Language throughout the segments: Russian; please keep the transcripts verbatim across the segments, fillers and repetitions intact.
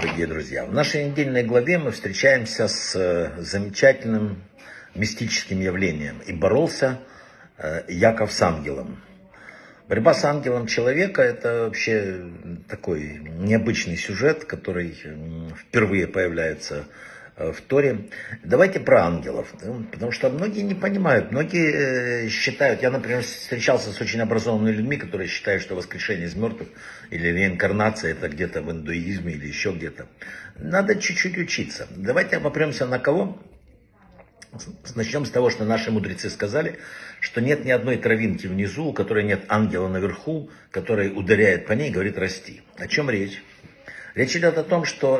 дорогие друзья! В нашей недельной главе мы встречаемся с замечательным мистическим явлением. И боролся Яков с ангелом. Борьба с ангелом человека — это вообще такой необычный сюжет, который впервые появляется в Торе. Давайте про ангелов, потому что многие не понимают, многие считают, я, например, встречался с очень образованными людьми, которые считают, что воскрешение из мертвых или реинкарнация — это где-то в индуизме или еще где-то. Надо чуть-чуть учиться. Давайте обопремся на кого? Начнем с того, что наши мудрецы сказали, что нет ни одной травинки внизу, у которой нет ангела наверху, который ударяет по ней и говорит: расти. О чем речь? Речь идет о том, что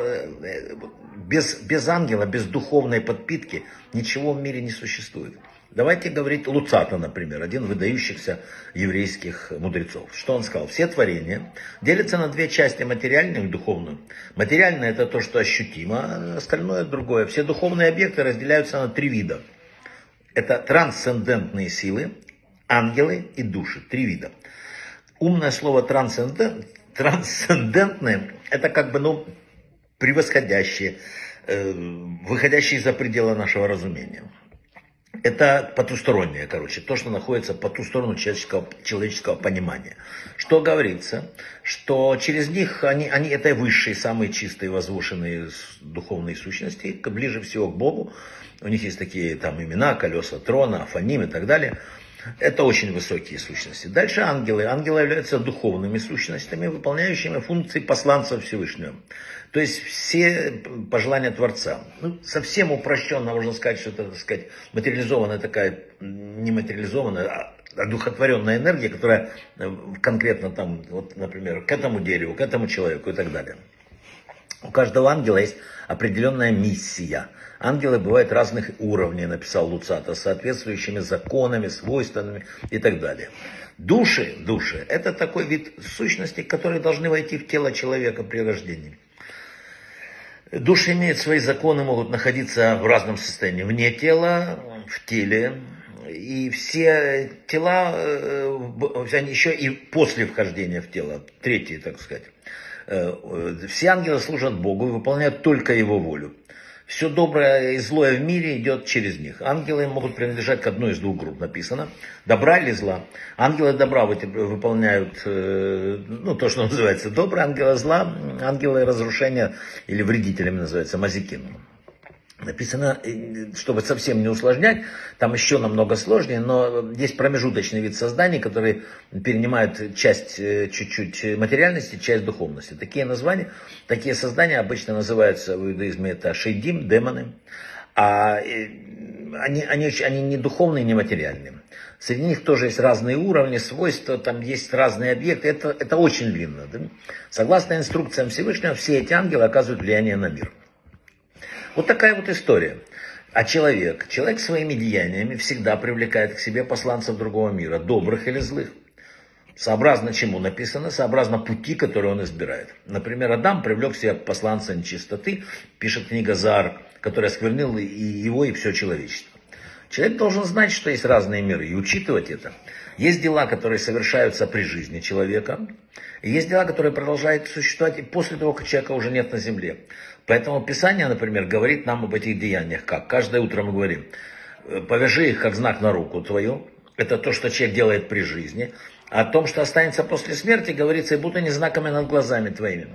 без, без ангела, без духовной подпитки ничего в мире не существует. Давайте говорить Луцата, например, один из выдающихся еврейских мудрецов. Что он сказал? Все творения делятся на две части: материальную и духовную. Материальное — это то, что ощутимо, а остальное — другое. Все духовные объекты разделяются на три вида. Это трансцендентные силы, ангелы и души. Три вида. Умное слово трансцендент, трансцендентное — это как бы, ну, превосходящее, э, выходящее за пределы нашего разумения. Это потустороннее, короче, то, что находится по ту сторону человеческого, человеческого понимания. Что говорится, что через них, они, они это высшие, самые чистые, возвышенные духовные сущности, ближе всего к Богу. У них есть такие там имена: колеса трона, Афаним и так далее. Это очень высокие сущности. Дальше ангелы. Ангелы являются духовными сущностями, выполняющими функции посланца Всевышнего. То есть все пожелания Творца. Ну, совсем упрощенно можно сказать, что это, так сказать, материализованная такая, не материализованная, а одухотворенная энергия, которая конкретно там, вот, например, к этому дереву, к этому человеку и так далее. У каждого ангела есть определенная миссия. Ангелы бывают разных уровней, написал Луцата, с соответствующими законами, свойствами и так далее. Души, души, это такой вид сущности, которые должны войти в тело человека при рождении. Души имеют свои законы, могут находиться в разном состоянии: вне тела, в теле. И все тела, они еще и после вхождения в тело, третьи, так сказать. Все ангелы служат Богу и выполняют только Его волю. Все доброе и злое в мире идет через них. Ангелы могут принадлежать к одной из двух групп, написано: добра или зла. Ангелы добра выполняют, ну, то, что называется доброе, ангелы зла, ангелы разрушения или вредителями называются мазикин. Написано, чтобы совсем не усложнять, там еще намного сложнее, но есть промежуточный вид созданий, который перенимает часть чуть-чуть материальности, часть духовности. Такие названия, такие создания обычно называются в иудаизме это шейдим, демоны, а они, они, они не духовные, не материальные. Среди них тоже есть разные уровни, свойства, там есть разные объекты, это, это очень длинно. Да? Согласно инструкциям Всевышнего, все эти ангелы оказывают влияние на мир. Вот такая вот история. А человек, человек своими деяниями всегда привлекает к себе посланцев другого мира, добрых или злых. Сообразно чему написано? Сообразно пути, которые он избирает. Например, Адам привлек к себе посланца нечистоты, пишет книга Заар, который осквернил и его, и все человечество. Человек должен знать, что есть разные миры, и учитывать это. Есть дела, которые совершаются при жизни человека, и есть дела, которые продолжают существовать и после того, как человека уже нет на земле. Поэтому Писание, например, говорит нам об этих деяниях. Как? Каждое утро мы говорим: повяжи их как знак на руку твою. Это то, что человек делает при жизни. А о том, что останется после смерти, говорится: и будто не знаками над глазами твоими.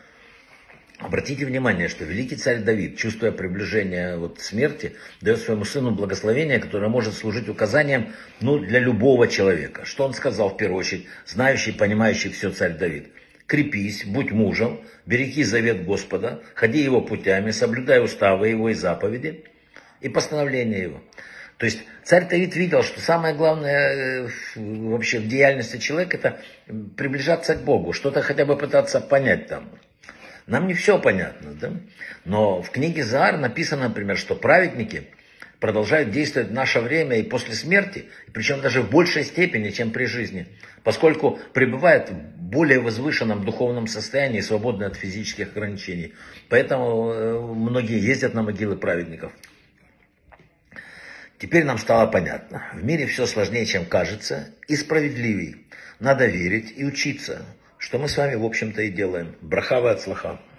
Обратите внимание, что великий царь Давид, чувствуя приближение вот смерти, дает своему сыну благословение, которое может служить указанием, ну, для любого человека. Что он сказал в первую очередь? Знающий, понимающий все царь Давид: крепись, будь мужем, береги завет Господа, ходи его путями, соблюдай уставы его и заповеди и постановления его. То есть царь Давид видел, что самое главное вообще в деятельности человека — это приближаться к Богу, что-то хотя бы пытаться понять там. Нам не все понятно, да? Но в книге Заар написано, например, что праведники продолжают действовать в наше время и после смерти, причем даже в большей степени, чем при жизни, поскольку пребывают в более возвышенном духовном состоянии, свободны от физических ограничений. Поэтому многие ездят на могилы праведников. Теперь нам стало понятно: в мире все сложнее, чем кажется, и справедливей. Надо верить и учиться, что мы с вами, в общем-то, и делаем. Браха ва ацлаха.